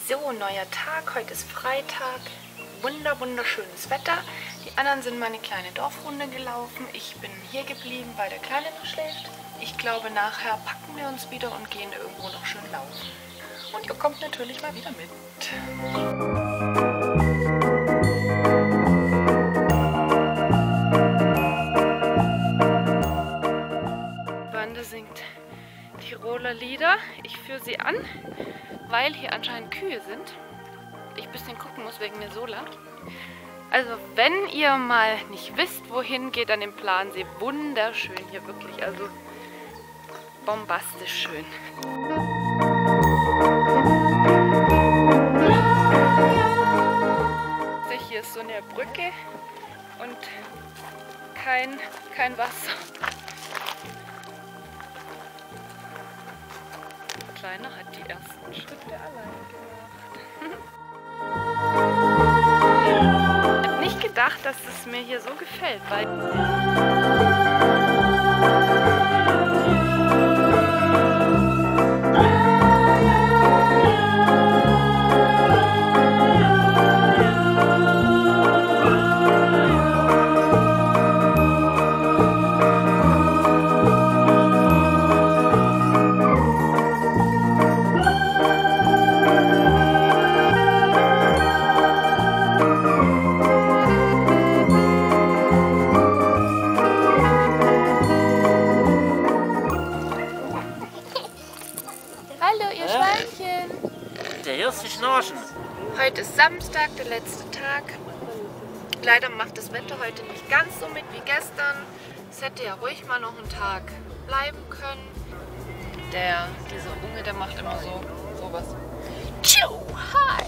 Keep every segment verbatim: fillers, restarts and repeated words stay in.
So, neuer Tag. Heute ist Freitag. Wunder, wunderschönes Wetter. Die anderen sind meine kleine Dorfrunde gelaufen. Ich bin hier geblieben, weil der Kleine noch schläft. Ich glaube, nachher packen wir uns wieder und gehen irgendwo noch schön laufen. Und ihr kommt natürlich mal wieder mit. Wanda singt Tiroler Lieder. Ich führe sie an, weil hier anscheinend Kühe sind. Ich ein bisschen gucken muss wegen der Sola. Also wenn ihr mal nicht wisst, wohin, geht an den Plansee. Wunderschön hier, wirklich. Also bombastisch schön. Hier ist so eine Brücke und kein, kein Wasser. Der Kleine hat die ersten Schritte alleine gemacht. Ich habe nicht gedacht, dass es mir hier so gefällt, weil Schnarchen. Heute ist Samstag, der letzte Tag. Leider macht das Wetter heute nicht ganz so mit wie gestern. Es hätte ja ruhig mal noch einen Tag bleiben können. Der, dieser Unge, der macht immer so sowas. Tschu, hi!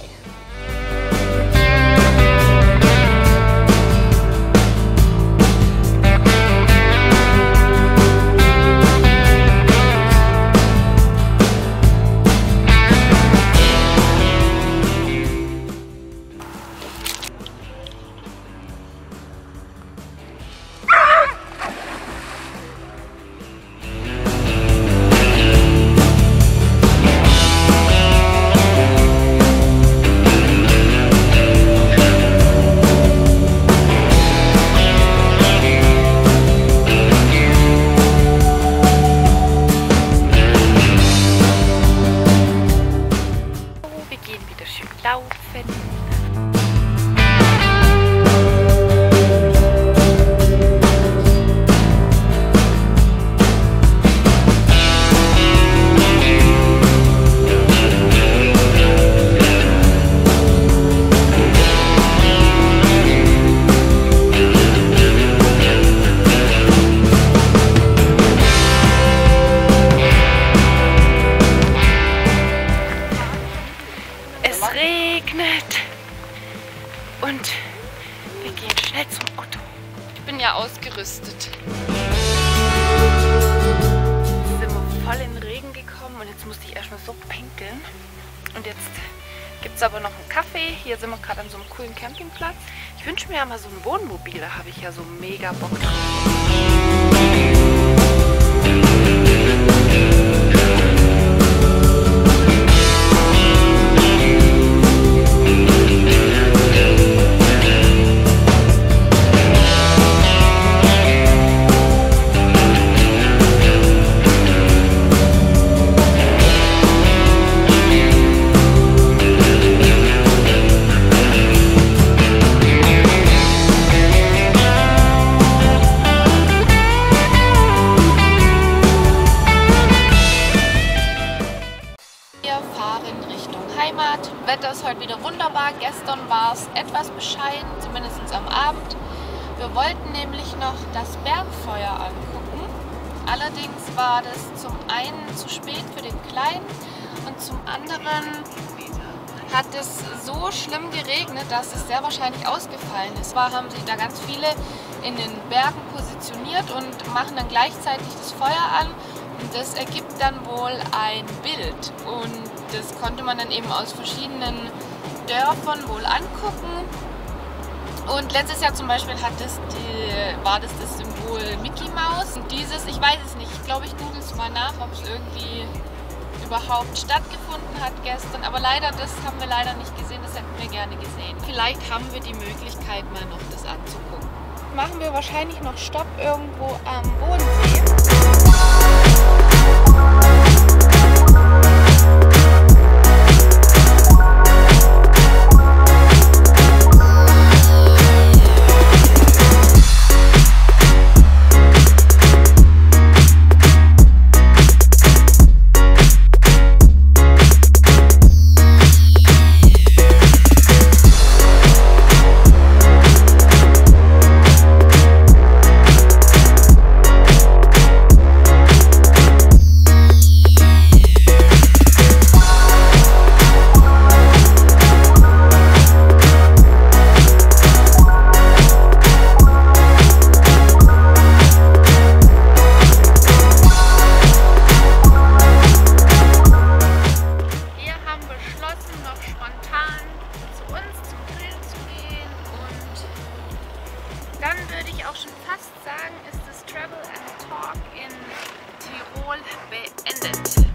Und wir gehen schnell zum Auto. Ich bin ja ausgerüstet. Jetzt sind wir voll in den Regen gekommen und jetzt musste ich erstmal so pinkeln. Und jetzt gibt es aber noch einen Kaffee. Hier sind wir gerade an so einem coolen Campingplatz. Ich wünsche mir ja mal so ein Wohnmobil, da habe ich ja so mega Bock drauf. Wetter ist heute wieder wunderbar. Gestern war es etwas bescheiden, zumindest am Abend. Wir wollten nämlich noch das Bergfeuer angucken. Allerdings war das zum einen zu spät für den Kleinen und zum anderen hat es so schlimm geregnet, dass es sehr wahrscheinlich ausgefallen ist. Zwar haben sich da ganz viele in den Bergen positioniert und machen dann gleichzeitig das Feuer an. Und das ergibt dann wohl ein Bild und das konnte man dann eben aus verschiedenen Dörfern wohl angucken. Und letztes Jahr zum Beispiel hat das die, war das das Symbol Mickey Mouse. Und dieses, ich weiß es nicht, ich glaube ich google es mal nach, ob es irgendwie überhaupt stattgefunden hat gestern. Aber leider, das haben wir leider nicht gesehen, das hätten wir gerne gesehen. Vielleicht haben wir die Möglichkeit, mal noch das anzugucken. Machen wir wahrscheinlich noch Stopp irgendwo am Bodensee. Dann würde ich auch schon fast sagen, ist das Travel and Talk in Tirol beendet.